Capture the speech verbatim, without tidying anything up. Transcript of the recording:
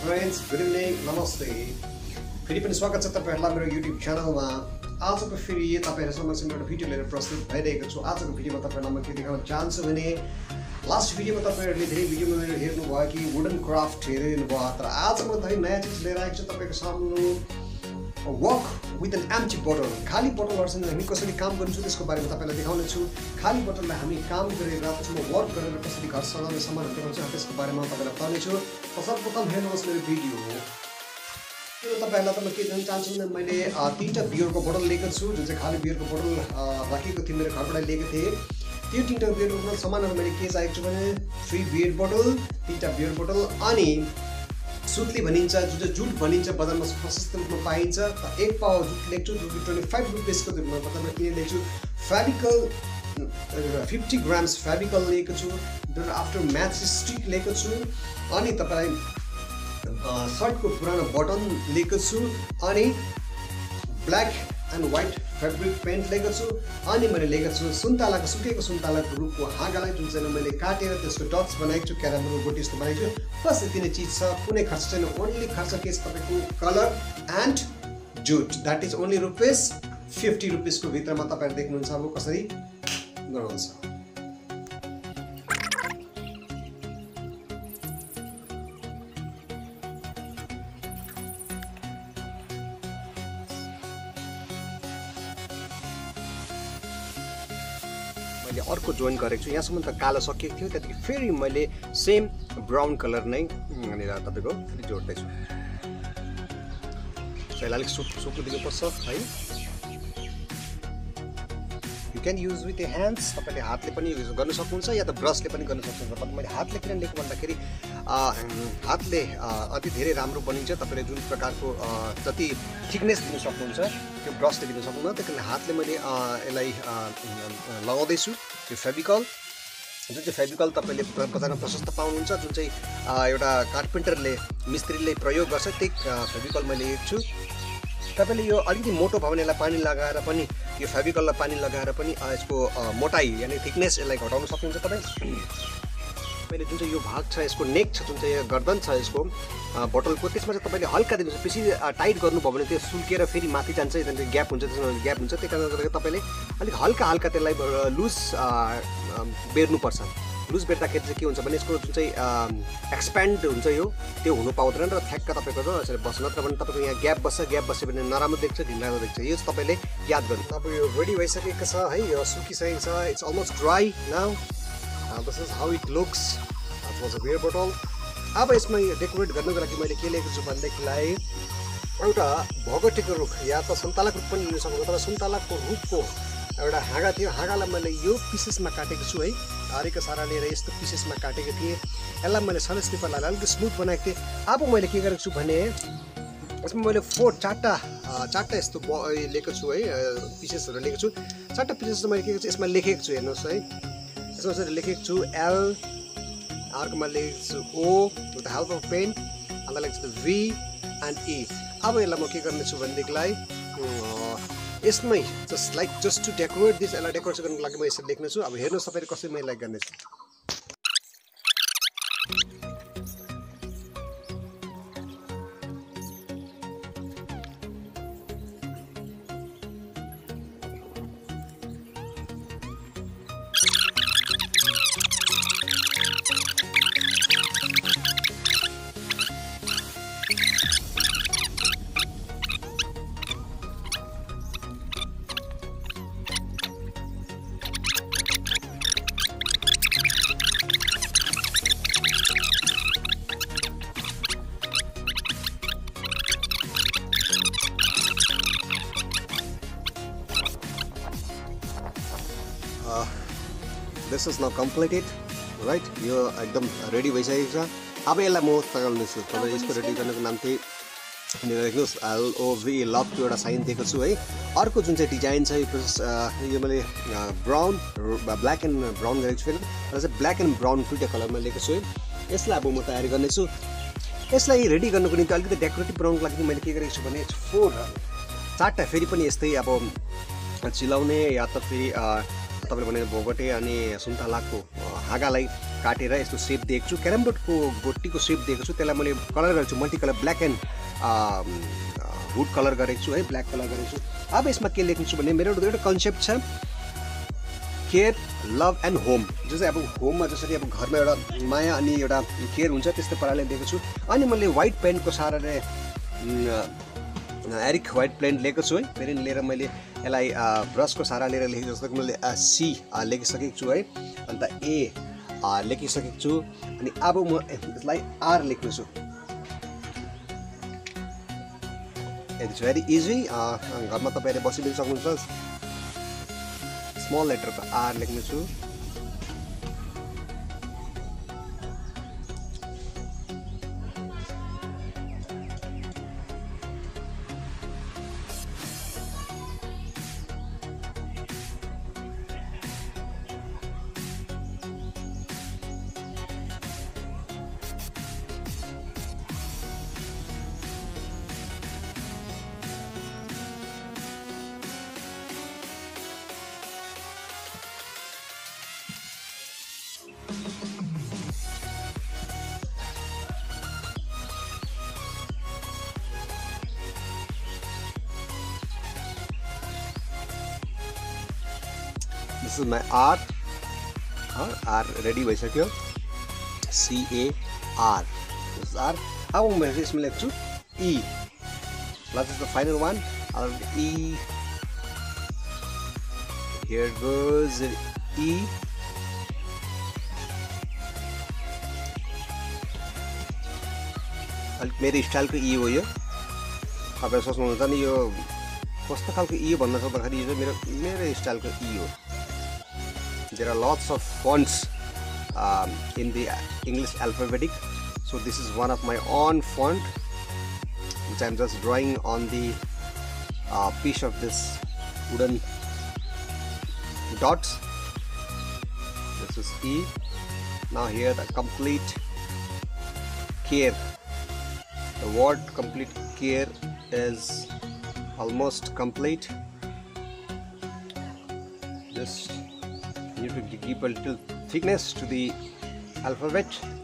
Friends, good इवनिङ, नमस्ते। फेरि पनि स्वागत छ तपाईहरुलाई मेरो युट्युब च्यानलमा। आजको फेरि तपाईहरु समक्ष एउटा भिडियो लिएर प्रस्तुत भइरहेको छु। आजको भिडियोमा तपाईहरुलाई म के देखाउन चाहन्छु भने लास्ट भिडियोमा तपाईहरुले धेरै भिडियोमा मेरो हेर्नु भयो कि वुडन क्राफ्ट हेरिनु भयो, तर आज म त नयाँ चीज लिएर आएको छु तपाईको सामु। Work with an empty bottle, खाली बोटलहरुसँग हामी कसरी काम गर्छौं त्यसको बारेमा तपाईलाई देखाउने छु। खाली बोटललाई हामी काम गरेर त्यसमा वर्क गरेर कसरी घर सजाउने सामानहरु बनाउँछौं त्यसको बारेमा तपाईलाई बताउने छु। सर्वप्रथम हेर्नुहोस् मेरो भिडियो। यो तपाईहरुलाई त म के भन्न चाहन्छु भने मैले तीनटा बियरको बोटल लिएको छु, जुन चाहिँ खाली बियरको बोटल राखेको थिएँ, मेरो घरबाट लिएको थिएँ। त्यो तीनटा बियरको बोटल सामानहरु मैले के चाहिएको छु भने थ्री बियर बोटल, तीनटा बियर बोटल अनि सुत्ली भनिन्छ, जुन चाहिँ जुट भनिन्छ, बजारमा प्रशस्त रूपमा पाइन्छ। एक पावा जुट लिएको छु, जुन ट्वेन्टी फाइभ रुपिसको बजारमा किनेर ल्याएको छु। फेभिकल फिफ्टी ग्राम्स फेभिकल लिएको छु। आफ्टर म्याच स्टिक लिएको छु अनि तपाईलाई सर्टको पुरानो बटन लिएको छु अनि black and white fabric paint लिएको छु अनि मैले लिएको छु सुन्तलाको सुकेको सुन्तलाको रुखको हाँगालाई, जुन चाहिँ मैले काटेर त्यसको डट्स बनाएको छु, क्यारामल गोटी जस्तो बनाएको छु। बस यति नै चिज छ, कुनै खर्च छैन। ओन्ली खर्च के छ तपाईको colour and jute, that is only rupees fifty रुपिसको भित्रमा तपाईहरु देख्नुहुन्छ अब कसरी गराउँछ। मैले अर्को जोइन गरेको छु, यहाँसम्म त कालो सकिएको थियो, त्यतिकै फेरि मैले सेम ब्राउन कलर नै यहाँनिर तपाईको जोड्दै छु। यसलाई अलिक सुक सुक्नु दिनुपर्छ है। You can use with the hands, तपाईले हातले पनि युज गर्न सक्नुहुन्छ या त ब्रसले पनि गर्न सक्नुहुन्छ। तर मैले हातले किन लेखेको भन्दाखेरि हातले अति धेरै राम्रो बनिन्छ। तपाईले जुन प्रकारको जति थिकनेस दिन सक्नुहुन्छ त्यो ब्रसले दिन सक्नुहुन्न, त्यही कारण हातले मैले यसलाई लगाउँदैछु। त्यो फेभिकल जुन चाहिँ फेभिकल तपाईँले बजारमा प्रशस्त पाउनुहुन्छ, जुन चाहिँ एउटा कार्पेन्टरले मिस्त्रीले प्रयोग गर्छ, त्यही फेभिकल मैले लिएको छु। तपाईले यो अलिकति मोटो भयो भने यसलाई पानी लगाएर पनि, यो फेभिकललाई पानी लगाएर पनि यसको मोटाई यानि थिकनेस यसलाई घटाउन सक्नुहुन्छ तपाईँ। मैले जुन चाहिँ यो भाग छ, यसको नेक छ, जुन चाहिँ गर्दन छ यसको बोटलको, त्यसमा चाहिँ तपाईँले हल्का दिनुहोस्। बेसी टाइट गर्नुभयो भने त्यो सुल्केर फेरि माथि जान्छ, त्यहाँदेखि ग्याप हुन्छ, त्यसमा ग्याप हुन्छ। त्यही कारणले गर्दा तपाईँले अलिक हल्का हल्का त्यसलाई लुज बेर्नुपर्छ। लुज बेर्दाखेरि चाहिँ के हुन्छ भने यसको जुन चाहिँ एक्सप्यान्ड हुन्छ यो त्यो हुनु पाउँदैन र ठ्याक्क तपाईँको यसरी बस्छ। नत्र भने तपाईँको यहाँ ग्याप बस्छ, ग्याप बस्यो भने नराम्रो देख्छ, ढिलो देख्छ। यो चाहिँ तपाईँले याद गर्नु। अब यो रेडी भइसकेको छ है, यो सुकिसकेको छ, it's almost dry now. This is how it looks. That was a beer bottle. अब यसमा डेकोरेट गर्नको लागि मैले के लिएको छु भनेदेखिलाई एउटा भोगटेको रुख या त सुन्तलाको रुख पनि लिन सक्नुहुन्छ। तर सुन्तलाको रुखको एउटा हाँगा थियो, हाँगालाई मैले यो पिसेसमा काटेको छु है। हरेको सारा लिएर यस्तो पिसेसमा काटेको थिएँ। यसलाई मैले सलेस पेपरलाई अलिकति स्मुथ बनाएको थिएँ। अब मैले के गरेको छु भने यसमा मैले फोर चारवटा चारवटा यस्तो लिएको छु है, पिसेसहरू लिएको छु। चारवटा पिसेस मैले के छु यसमा लेखेको छु, हेर्नुहोस् है। यसमा चाहिँ लेखेको छु एल, अर्कोमा लेखेको छु O with the help of pen, अन्त लेखेको छु भी एन्ड ई। अब यसलाई म के गर्नेछु भनेदेखिलाई यसमै just like just to decorate this, यसलाई डेकोरेट गर्नको लागि म यसरी लेख्नेछु। अब हेर्नुहोस् तपाईँले कसरी मैले लाइक गर्नेछु। This is now completed right. यो एकदम रेडी भइसकेको छ। अब यसलाई म तगाल्नेछु। तपाईँ यसको रेडी गर्नको नाम चाहिँ यहाँनिर लेख्नुहोस् एलओभी, लभको एउटा साइन दिएको छु है। अर्को जुन चाहिँ डिजाइन छ यो प्रोसेस, यो मैले ब्राउन ब्ल्याक एन्ड ब्राउन गरेको छु, फेरि र चाहिँ ब्ल्याक एन्ड ब्राउन दुईवटा कलरमा लिएको छु है। यसलाई अब म तयारी गर्नेछु। यसलाई रेडी गर्नको निम्ति अलिकति डेकोरेटिभ बनाउनको लागि मैले के गरेको छु भने फोर चारवटा फेरि पनि यस्तै अब चिलाउने या त फेरि तपाईँले भने भोगटे अनि सुन्तलाको हाँगालाई काटेर यस्तो सेप दिएको छु, क्यारम बोर्डको गोटीको सेप दिएको छु, त्यसलाई मैले कलर गरेको छु, multi colour black and wood colour गरेको छु है, ब्ल्याक कलर गरेको छु। अब यसमा के लेख्नु छु भने मेरो एउटा कन्सेप्ट छ केयर लभ एन्ड होम, जो चाहिँ अब होममा जसरी अब घरमा एउटा माया अनि एउटा केयर हुन्छ त्यस्तै प्रकारले दिएको छु। अनि मैले व्हाइट पेन्टको सहाराले एरिक व्हाइट पेन्ट लिएको छु है, पेन लिएर मैले यसलाई ब्रसको सहारा लिएर लेखेको जस्तो मैले सी लेखिसकेको छु है, अन्त ए लेखिसकेको छु। अनि अब म यसलाई आर लेख्नेछु। इट्स भेरी इजी, घरमा तपाईँहरूले बसी पनि सक्नुहुन्छ। स्मल लेटरको आर लेख्नेछु। This is my R. R ready भइसक्यो। C A R. This is R. अब म यसमा लेख्छु E. This is the final one. E. Here goes E. अलिक मेरो स्टाइलको E हो यो। तपाईहरु सोच्नुहुन्छ नि यो कस्तो खालको E भन्न सक्दाखेरि यो मेरो मेरो स्टाइलको E हो। There are lots of fonts um, in the English alphabetic, so this is one of my own font which I'm just drawing on the uh, piece of this wooden dots. This is E. Now here the complete care, the word complete care is almost complete. Just need to give a little thickness to the alphabet.